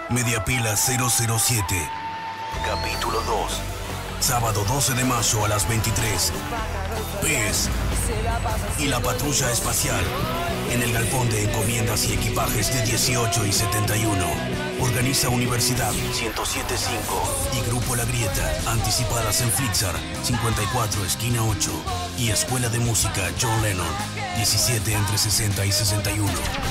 Mediapila 007, capítulo 2, sábado 12 de mayo a las 23. PES y la patrulla espacial en el galpón de encomiendas y equipajes de 18 y 71. Organiza Universidad 1075 y Grupo La Grieta, anticipadas en Flixar 54 esquina 8 y Escuela de Música John Lennon 17 entre 60 y 61.